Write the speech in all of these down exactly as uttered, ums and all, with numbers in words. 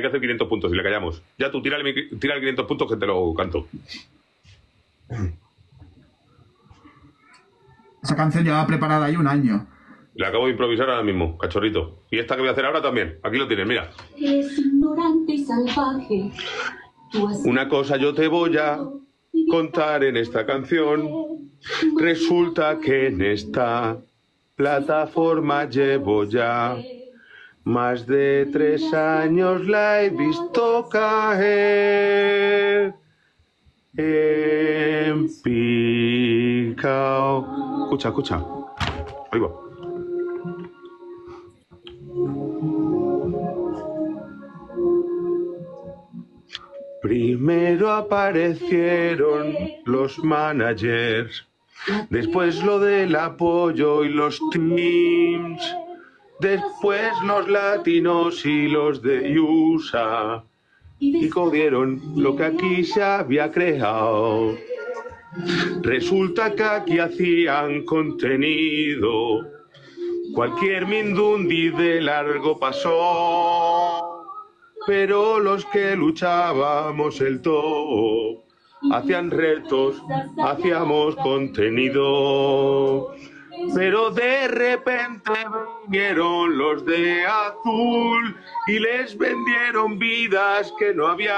que hacer quinientos puntos y le callamos. Ya tú, tira el, tira el quinientos puntos que te lo canto. Esa canción llevaba preparada ahí un año. La acabo de improvisar ahora mismo, cachorrito. Y esta que voy a hacer ahora también. Aquí lo tienes, mira. Es ignorante y salvaje. Una cosa yo te voy a contar en esta canción. Resulta que en esta plataforma llevo ya más de tres años, la he visto caer en picao. Escucha, escucha. Ahí va. Primero aparecieron los managers, después lo del apoyo y los teams, después los latinos y los de U S A, y codieron lo que aquí se había creado. Resulta que aquí hacían contenido, cualquier mindundi de largo pasó. Pero los que luchábamos el top hacían retos, hacíamos contenido. Pero de repente vinieron los de azul y les vendieron vidas que no había.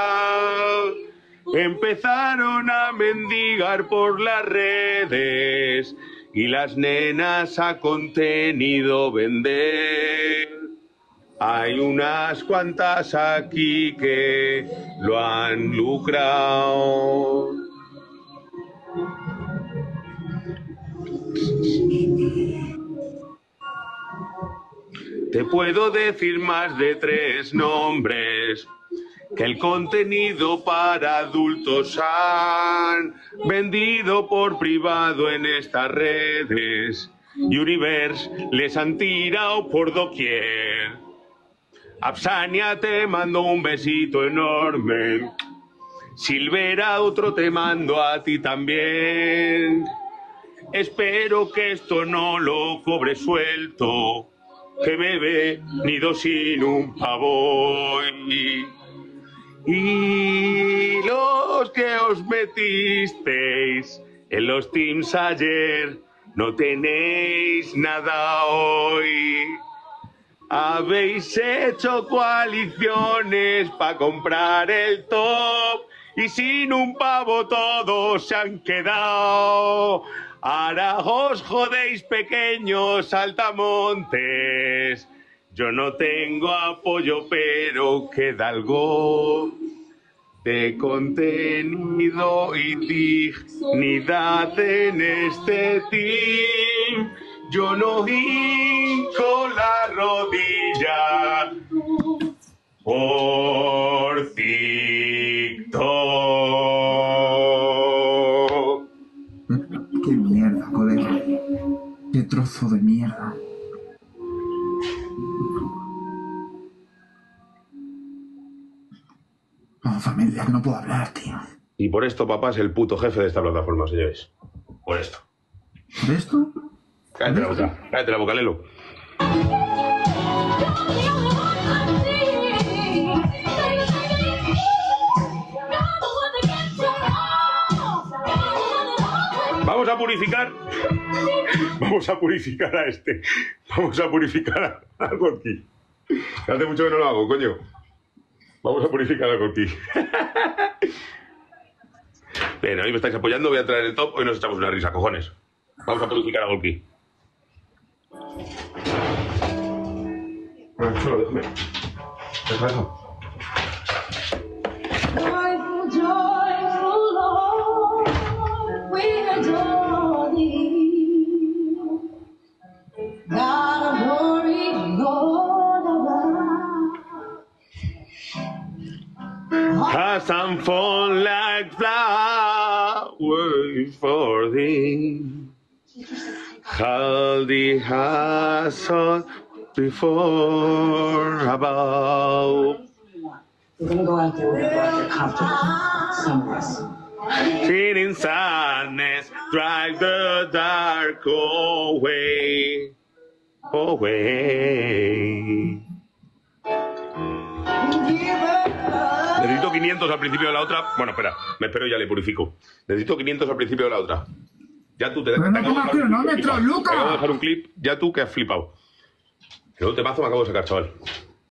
Empezaron a mendigar por las redes y las nenas a contenido vender. Hay unas cuantas aquí que lo han lucrado. Te puedo decir más de tres nombres que el contenido para adultos han vendido por privado en estas redes. Universe les han tirado por doquier. Absania, te mando un besito enorme. Silvera, otro te mando a ti también. Espero que esto no lo cobre suelto, que me he venido sin un pavo. Y los que os metisteis en los teams ayer, no tenéis nada hoy. Habéis hecho coaliciones para comprar el top y sin un pavo todos se han quedado. Ahora os jodéis, pequeños saltamontes. Yo no tengo apoyo, pero queda algo de contenido y dignidad en este team. Yo no hinco la rodilla por TikTok. Qué mierda, colega. Qué trozo de mierda. No, familia, que no puedo hablar, tío. Y por esto, papá, es el puto jefe de esta plataforma, señores. Por esto. ¿Por esto? Cállate la boca, cállate la boca, Lelo. Vamos a purificar. Vamos a purificar a este. Vamos a purificar a, a Gorky. Hace mucho que no lo hago, coño. Vamos a purificar a Gorky. Bien, hoy me estáis apoyando, voy a entrar en el top. Hoy nos echamos una risa, cojones. Vamos a purificar a Gorky. Bueno, chulo, déjame. Deja eso. Joyful, joyful Lord, we adore thee. God of glory, Lord of love. Cause I'm falling like flowers for thee. How the hustle before about. We're gonna go out there with a blanket comfortable. Some of us. Sitting in sadness, drive the dark away, away. Give Necesito quinientos al principio de la otra. Bueno, espera, me espero y ya le purifico. Necesito quinientos al principio de la otra. Ya tú te Pero no acabo de pongas dejar un clip, cronómetro, flipa. Luca. Te acabo de dejar un clip, ya tú que has flipado. El otro temazo me acabo de sacar, chaval.